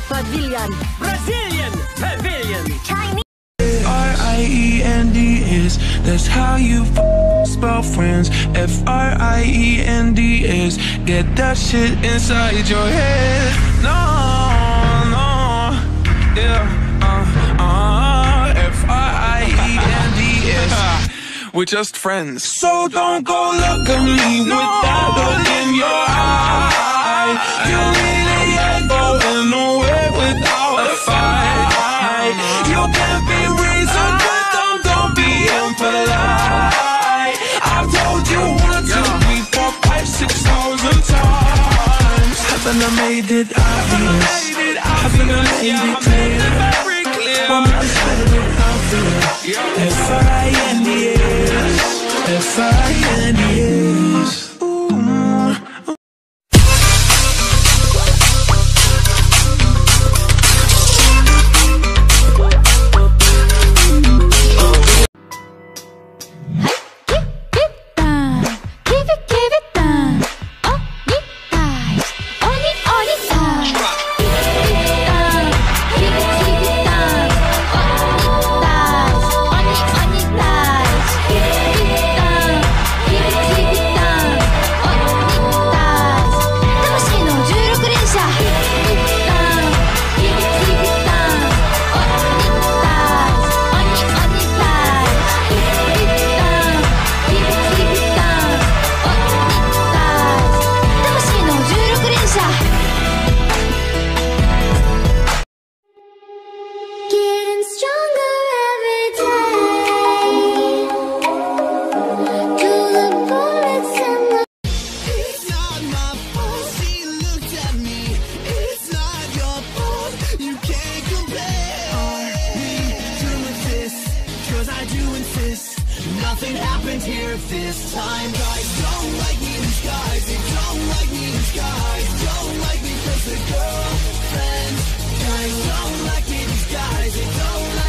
Pavilion. Brazilian Pavilion. Chinese. Friends, that's how you spell friends. Friends, get that shit inside your head. No, yeah, Friends. We're just friends. So don't go look at me with that look in your eye. You really ain't going nowhere without a fight. You can't be reasoned with them, don't be impolite. I've told you 1, 2, 3, 4, 5, 6,000 times. Haven't I made it obvious? Haven't I made it clear? I'm not spelling it obvious. F-I-N-D-S, F-I-N-D-S. Nothing happened here this time. Guys don't like me in disguise. They don't like me in disguise. Don't like me cause they're girlfriends. Guys don't like me in disguise. They don't like